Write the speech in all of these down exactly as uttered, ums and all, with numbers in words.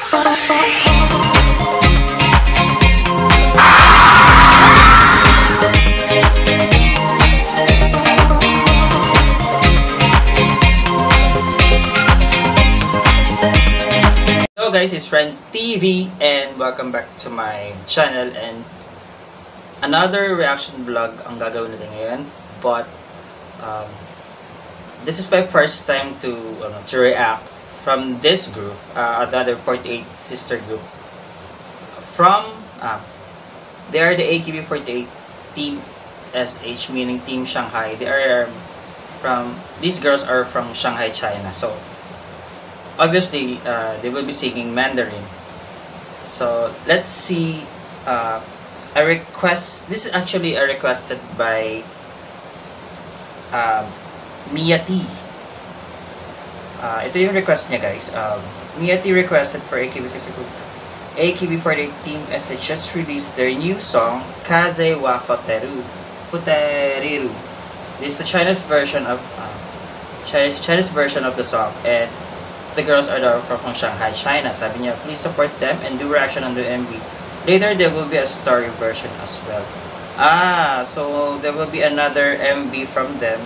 Hello guys, it's Friend T V and welcome back to my channel and another reaction vlog ang gagawin natin ngayon. But um, this is my first time to uh, to react from this group, uh, another forty-eight sister group. From uh, they are the A K B forty-eight Team S H, meaning Team Shanghai. They are from these girls are from Shanghai, China. So obviously, uh, they will be singing Mandarin. So let's see. Uh, a request. This is actually a requested by um, Mia T. Uh, ito yung request niya, guys. Um, Mia T requested for A K B forty-eight group. A K B forty-eight Team S H just released their new song Kaze wa Fuiteiru. Fuiteiru. This is the Chinese version of uh, Chinese Chinese version of the song, and the girls are from Shanghai, China. Sabi niya, please support them and do reaction on the M V. Later, there will be a story version as well. Ah, so there will be another M V from them.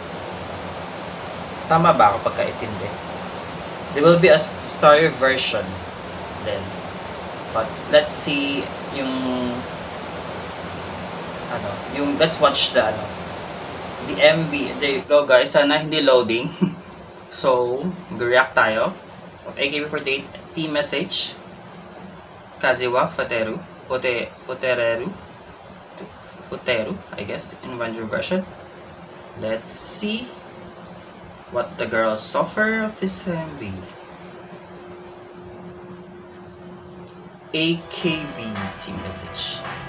Tama ba ako pagkaintindi? There will be a story version then. But let's see yung ano, yung let's watch the ano, the M V. There you go, guys. Sana hindi loading. So, mag-react tayo of A K B forty-eight Team S H Kaze wa Fuiteiru Fuiteiru Fuiteiru, I guess, in Mandarin version. Let's see what the girls suffer of this M V. A K B Team S H.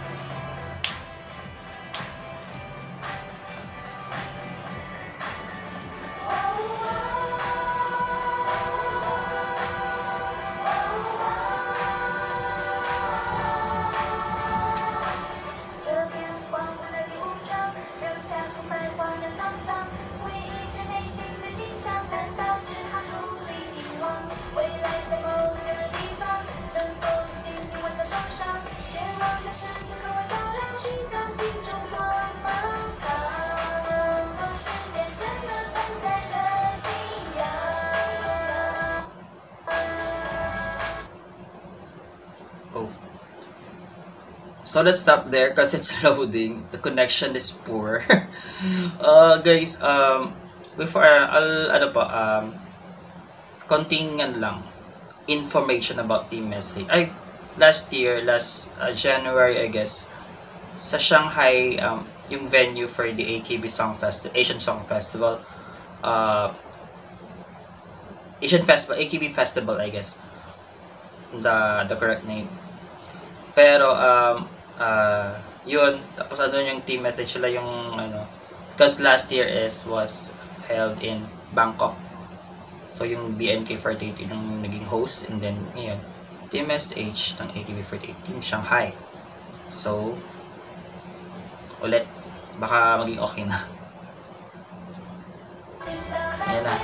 So let's stop there because it's loading. The connection is poor. uh, guys, um, before uh, I'll ano pa, um, konting lang information about Team S H. Ay, last year, last uh, January, I guess, sa Shanghai, um, yung venue for the A K B Song Festival, Asian Song Festival, uh, Asian Festival, A K B Festival, I guess, the the correct name. Pero um. Uh, yun, tapos ano yung Team S H sila yung ano, because last year is was held in Bangkok, so yung B N K forty-eight yung naging host, and then yun, Team S H ng A K B forty-eight Team Shanghai. So ulit, baka maging okay na. Ayan na.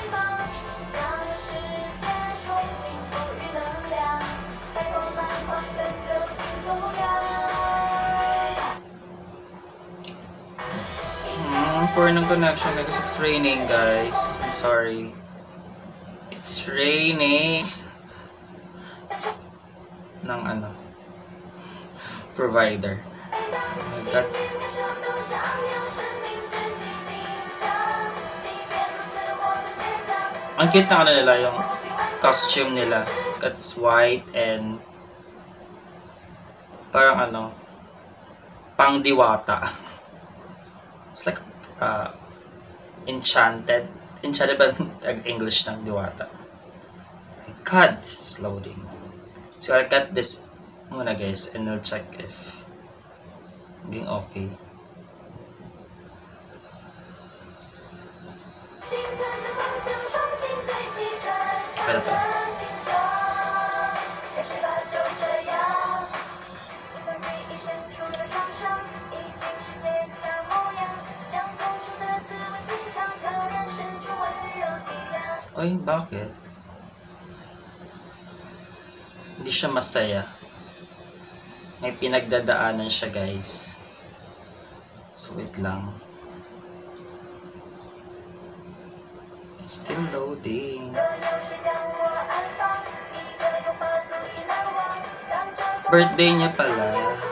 For ng connection because it's raining, guys. I'm sorry. It's raining. Ng ano, provider. Oh my God. Ang cute na ano nila, yung costume nila. It's white and parang ano, pang diwata. It's like Uh, enchanted. Enchanted ba ang English ng diwata? My God, it's loading. So I'll cut this muna, guys, and I'll check if naging okay. Pero pa. Ay, bakit? hindi siya masaya. May pinagdadaanan siya, guys. So, wait lang. It's still loading. Birthday niya pala.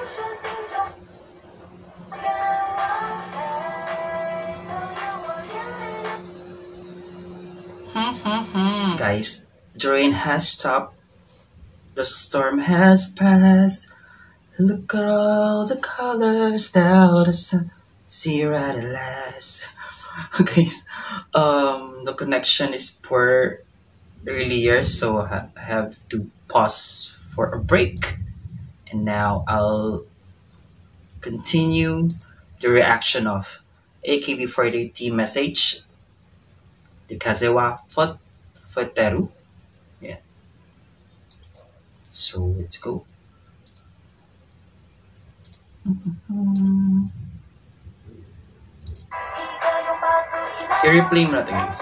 Guys, the rain has stopped. The storm has passed. Look at all the colors now the sun see right at last. Okay, um, the connection is poor earlier, so I have to pause for a break. And now I'll continue the reaction of A K B forty-eight team message. The Kaze wa Fuiteiru. Yeah. So let's go. I-replay mo natin, guys.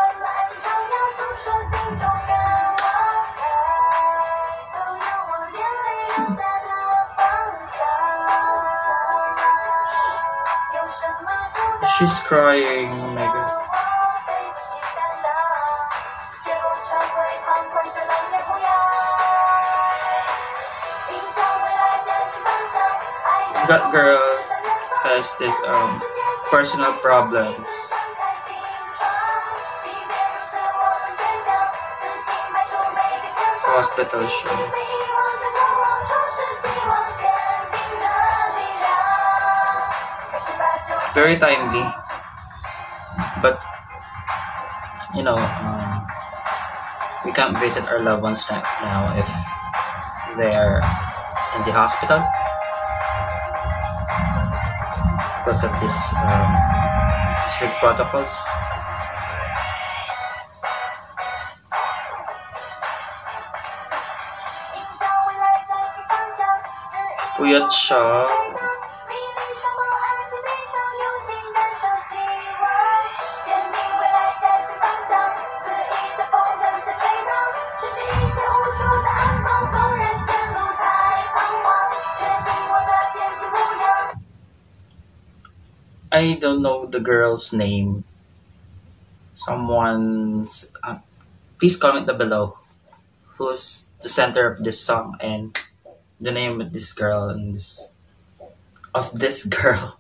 She's crying. Oh my god. That girl has this um personal problems. Hospital siya. Very timely, but you know, um, we can't visit our loved ones now if they are in the hospital because of this um, strict protocols. Puyat siya. I don't know the girl's name. Someone's uh, please comment down below who's the center of this song and the name of this girl and this of this girl.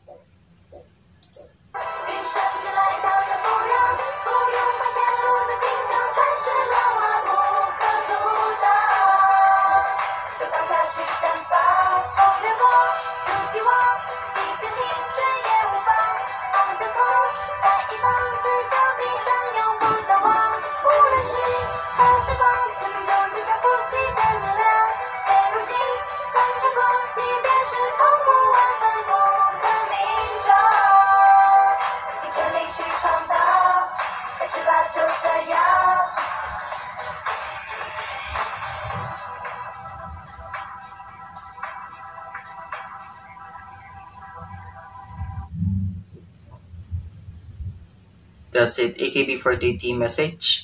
That's it, A K B forty-eight team message.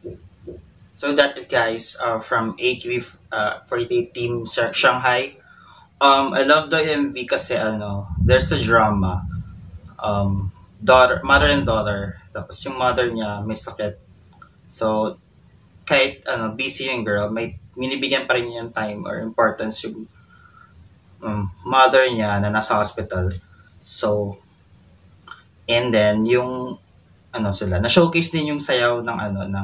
So that it, guys, uh, from A K B forty-eight team Shanghai. Um, I love the M V kasi ano, there's a drama. Um, daughter, mother and daughter. Tapos yung mother niya may sakit. So kahit ano, busy yung girl, may minibigyan pa rin yung time or importance yung um, mother niya na nasa hospital. So, and then yung ano sila, na-showcase din yung sayaw ng ano ng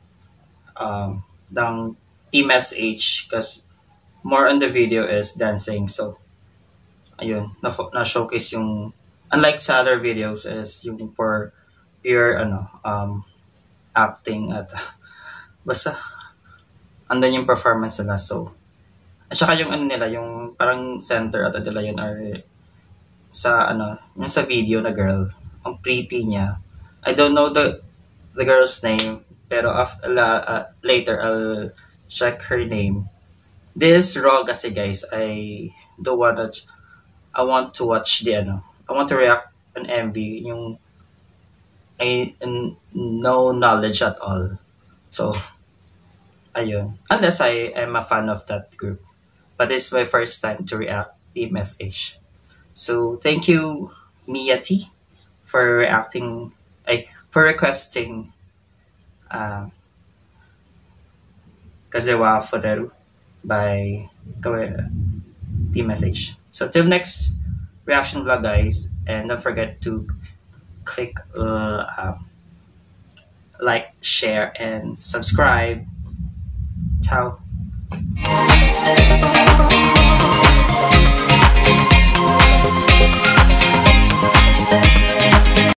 um ng Team S H because more on the video is dancing. So ayun, na-showcase yung unlike sa other videos is yung for pure ano um acting at basta andan yung performance nila. So at saka yung ano nila, yung parang center at nila yun are sa ano, yung sa video na girl, ang pretty niya. I don't know the the girl's name, pero after, uh, later I'll check her name. This raw kasi, guys, I don't wanna I want to watch the ano. I want to react on M V yung I no knowledge at all. So ayun. Unless I am a fan of that group. But it's my first time to react Team S H. So thank you, Mia T, for reacting, ay, for requesting uh, Kaze wa Fuiteiru by Team S H. So till next reaction vlog, guys, and don't forget to click uh, um, like, share, and subscribe. Ciao.